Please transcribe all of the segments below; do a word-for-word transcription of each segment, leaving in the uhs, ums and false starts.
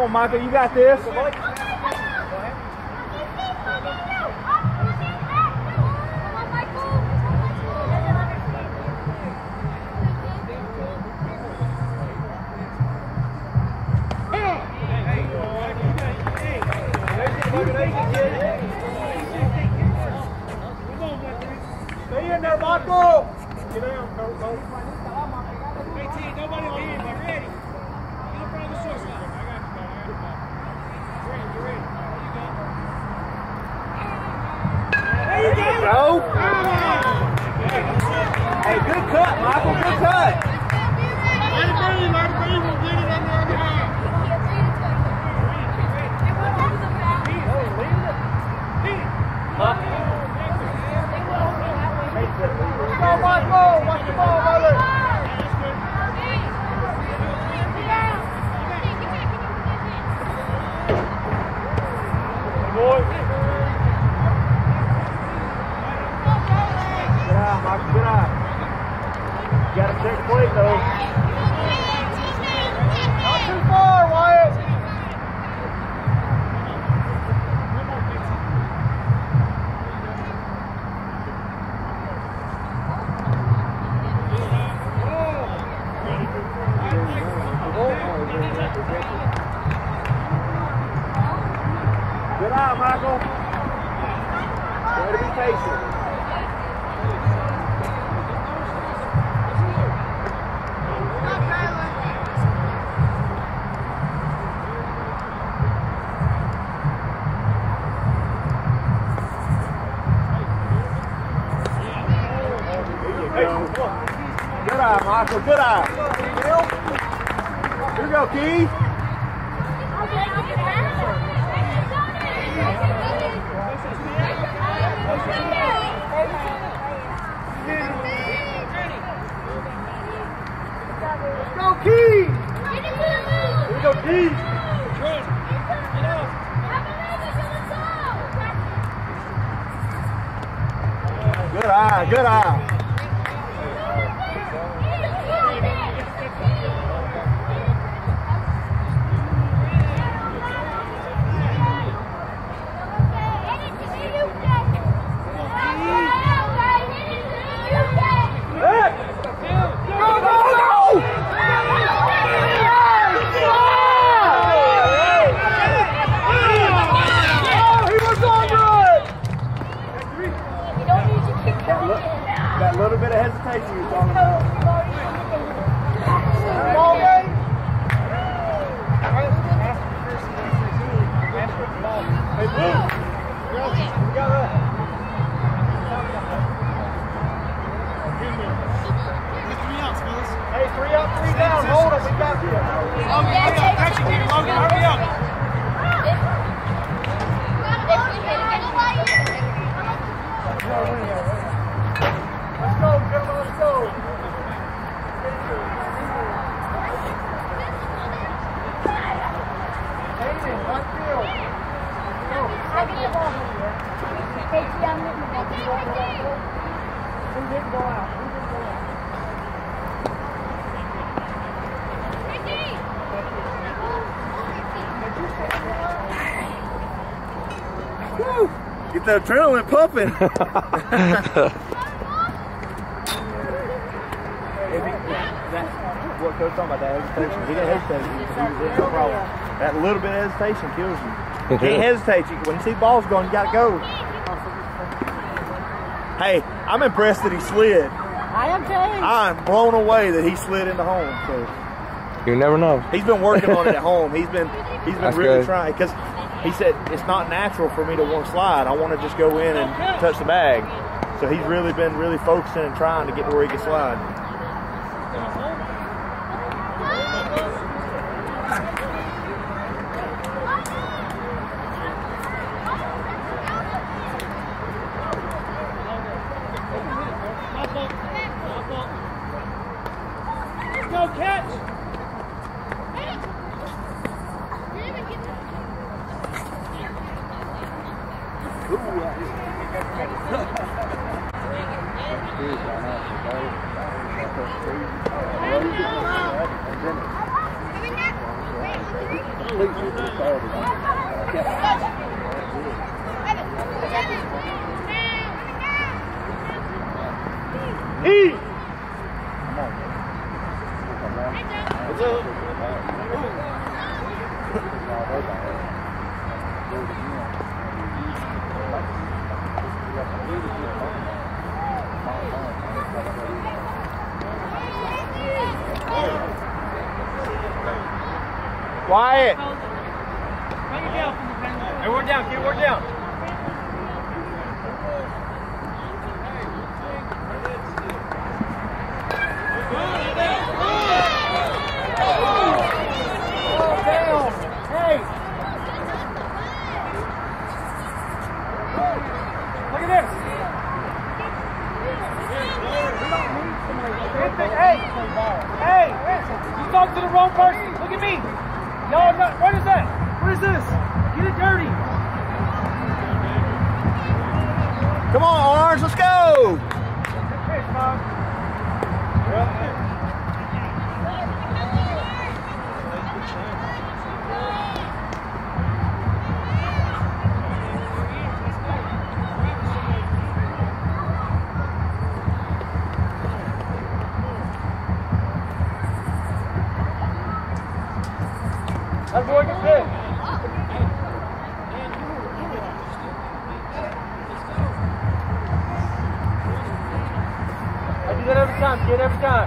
Come on, Michael, you got this. Stay in there, Michael. Get down, Coach. eighteen, nobody on him, but ready. Get in front of the short side. I got you, I got you. Ready, you're ready. There you go. There you go. Hey, good cut, Michael, good cut. Let it breathe, let it breathe. We'll get it under our hand. Go, Michael. Watch the ball, brother. Boy. Good eye, Michael, good eye. You gotta check the plate, though. Not too far, Wyatt. Good eye, Michael. Try to be patient. Good eye, Michael. Good eye. Here we go, Keith. Let's go, Keith. Here we go, Keith. Good eye. Good eye. That little bit of hesitation you're talking about. Ball game. Hey, Blue. We got that. Hey, three up, three down. Hold it. We got you. Logan, hurry up. Let's go, gentlemen, let's go. Hayden, right field. Go. Who didn't go out? Who didn't go out? Woo! Get that adrenaline pumping. What Coach talking about, that hesitation. He didn't hesitate. He, he was in the problem. That little bit of hesitation kills you. You can't hesitate. You, when you see balls going, you got to go. Hey, I'm impressed that he slid. I am too. I'm blown away that he slid into home. So you never know. he's been working on it at home. He's been he's been That's really good. trying, because he said it's not natural for me to want to slide. I want to just go in and touch the bag. So he's really been really focusing and trying to get to where he can slide. Go, catch! E. What's up? Quiet. Hey, work down, kid, work down. Hey. Look at this. Hey. Hey. You talked to the wrong person. Look at me. Y'all not, what is that? What is this? Get it dirty. Come on, Orange, let's go. Pitch, Mom. That boy can pitch. I do that every time, kid, every time.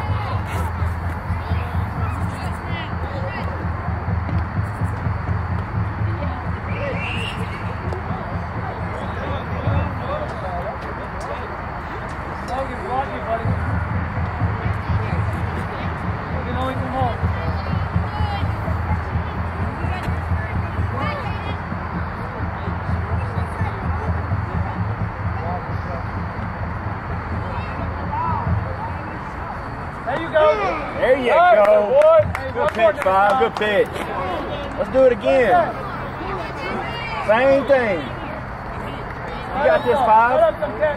Logan, block me, buddy. You can only come home. There you go. There you right, go. Boy. Good pitch, Five. Good pitch. Let's do it again. Same thing. You got this, Five.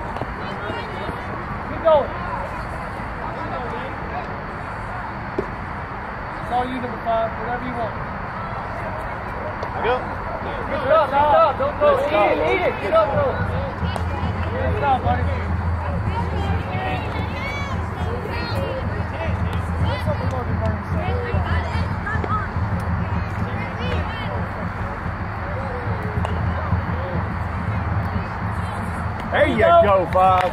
Keep going. It's all you, number five. Whatever you want. Go. Good job. Good job. Don't go. Eat it. Eat it. Get up, bro. Good job, buddy. There you go, Bob.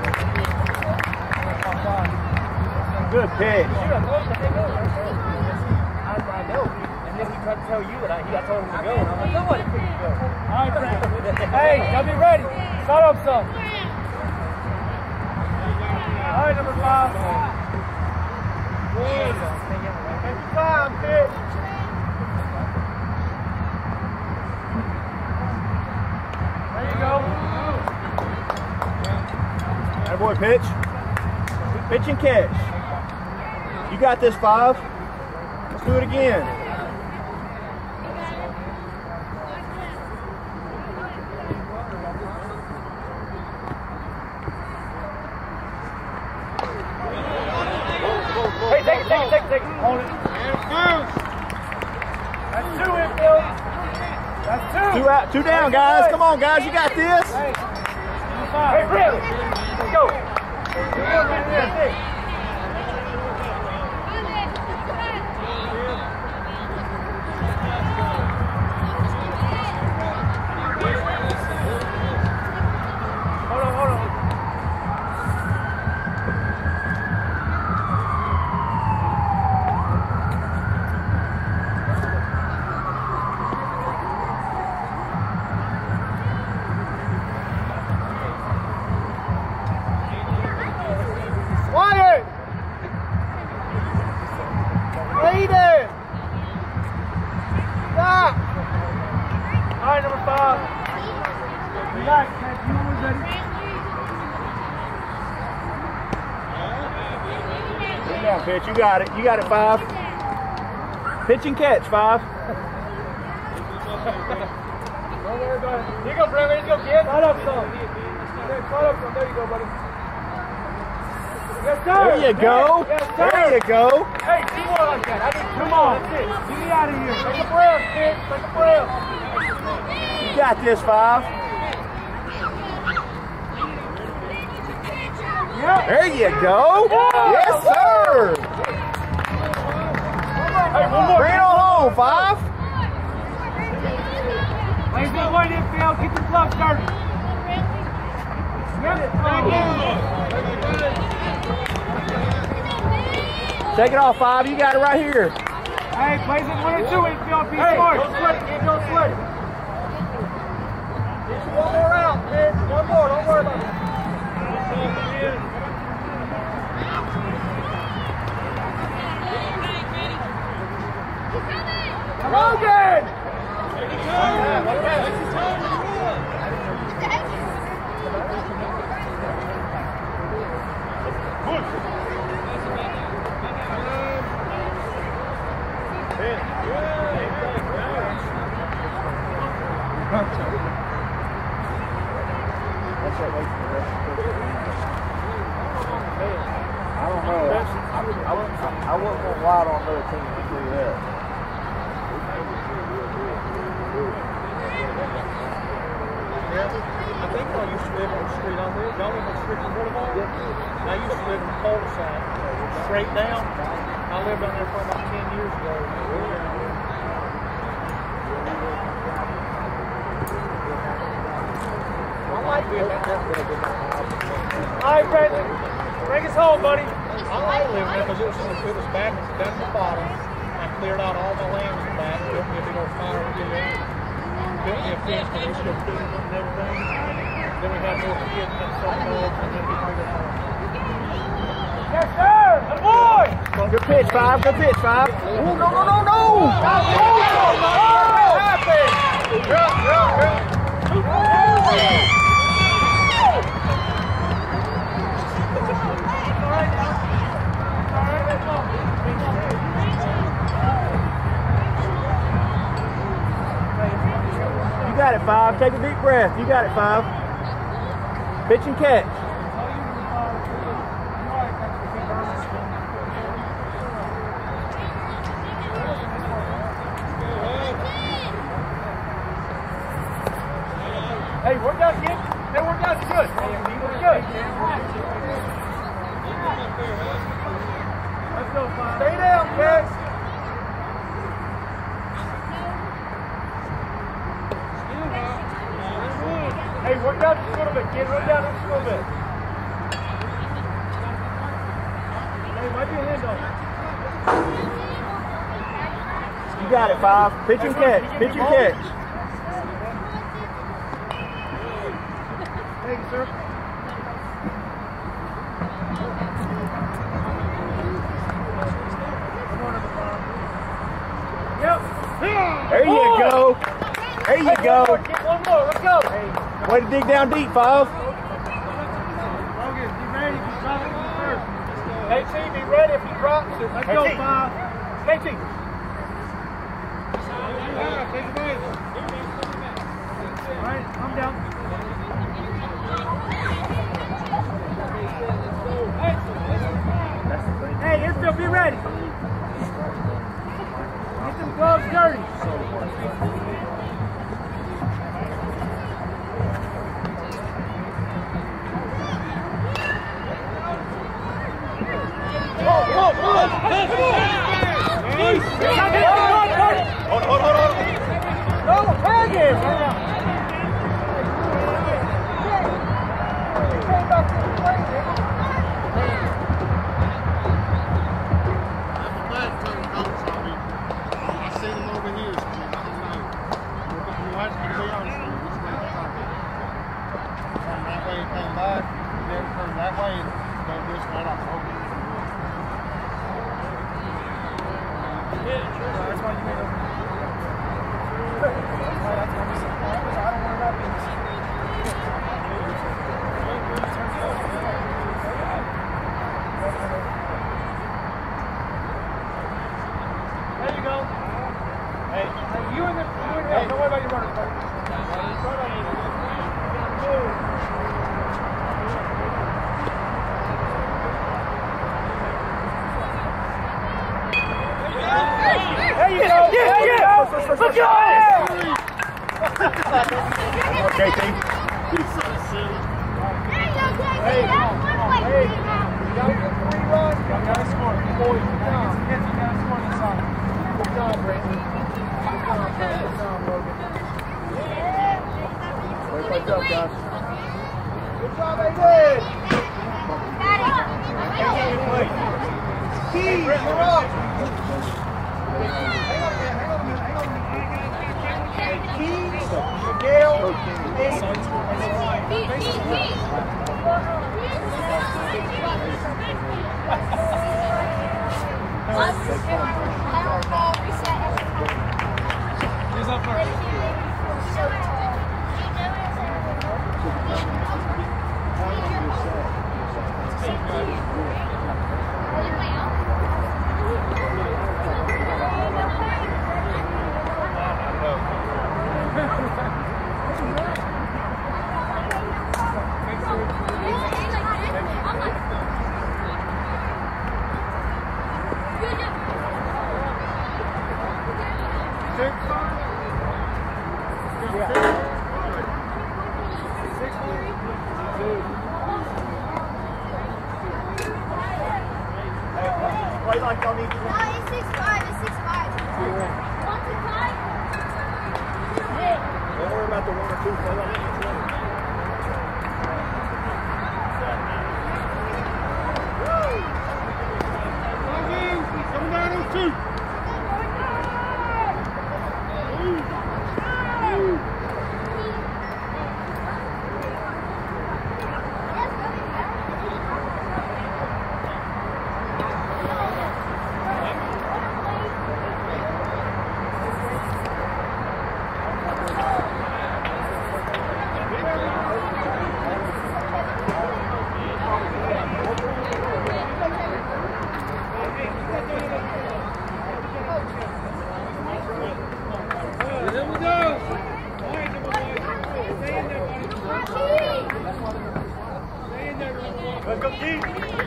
Good pitch. I know. And then he tried to tell you that I, he, I told him to go, and I'm like, nobody picked you go. All right, hey, y'all be ready. Start up some. All right, number five. Good. Every time, pitch. There you go. That boy, pitch. Pitch and catch. You got this, Five. Let's do it again. Hey, take it, take it, take it, take it. Hold it. That's two infield. That's two. Two out, two down, guys. Come on, guys. You got this. Hey, hey Brent. Let's go. Hold on, hold on. Quiet! Aiden! Stop! All right, number five. Relax, man. You was ready. Sit down, pitch. You got it. You got it, Five. Pitch and catch, Five. Don't worry about it. Here you go, Brent. Ready to go, kid? Slide up some. Slide up some. There you go, buddy. Yes, sir. There you go. Yes, sir. There you go. Hey, two more like that. I need two more. That's it. Get me out of here. Take a breath, kid. Take a breath. You got this, Five. Yep. There you go. Yeah. Yes, sir. Hey, one more. Bring it on home, Five. Lazy one infield. Keep the gloves dirty. Yep. Take it off, Five. You got it right here. Hey, plays it one or two infield. Be hey, smart. Don't sweat it, kid. Don't sweat it. One more out, kid. One more. Don't worry about it. Logan! I don't know. I, I, I wasn't going to ride on another team to do that. I think I used to live on the street on there. Y'all live on Strickland Boulevard? Yep. I used to live in the cul-de-sac, straight down. I lived on there for about ten years ago. I like being back there. All right, Bradley. Bring us home, buddy. I like living there because it was, it was back down the bottom. I cleared out all my land in the back, built me a big old fire in there. Built me a fence for those little kids and everything. Then we had more kids and some dogs and then we bring it home. Yes, sir! Good boy! Good pitch, Five. Good pitch, Five. Oh, no, no, no, no! Stop! What happened? Drop, drop, drop. You got it, Five. Take a deep breath. You got it, Five. Pitch and catch. Hey, work out, kid. That worked out good. We're good. Let's go, Five. Stay down, kids. Hey, work down just a little bit, kid. Run down just a little bit. Hey, might be a handoff. You got it, Five. Pitch and catch. Pitch and catch. Thank you, sir. Yep. There you go. There you Hey, go. One more, kid. One more. Let's go. Hey. Way to dig down deep, Five. Logan, be ready if he drops it first. K T, be ready if he drops it. Let's go, Five. K T. All right, come down. Hey, infield, be ready. Get them gloves dirty. Hold, hold, hold, hold. No, tag him. That way, don't just let up. Yeah, sure. That's why you made it. That's why that's why we said, I don't worry about being there you go. Hey, hey you in the, you in the, hey, don't worry about your runner. Let's go! Okay, team. He's so silly. Hey, hey, you gotta get three runs. You gotta score. Boys, good job. Kids, you gotta score this song. Good job, Brandon. Good job, good job, Logan. Way plays up, guys. Good job, they did. Keys, you're up. Hang on a minute, hang on a minute, hang on a minute. Keys, Miguel, Who's up first? Play like y'all need to. No, it's six five. It's six five. One to five. Don't worry about the one or two. Play like each one. Come down on two. Let's go, Keith.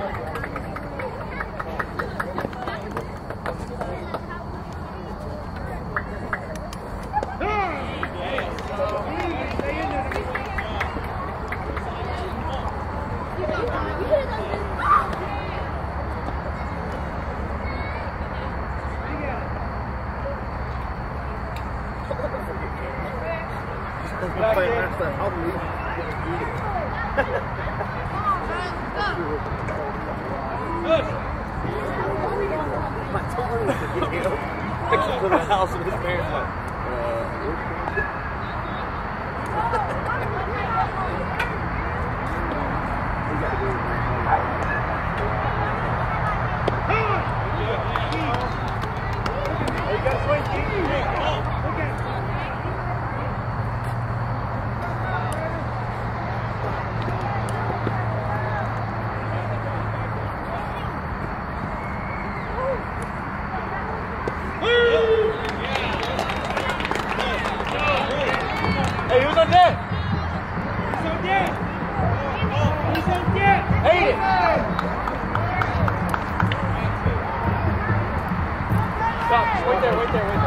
Pictures of the house and his parents like, Hey, who's on deck? Who's on deck? Who's on deck? Hayden. Stop. Wait there, wait there, wait there.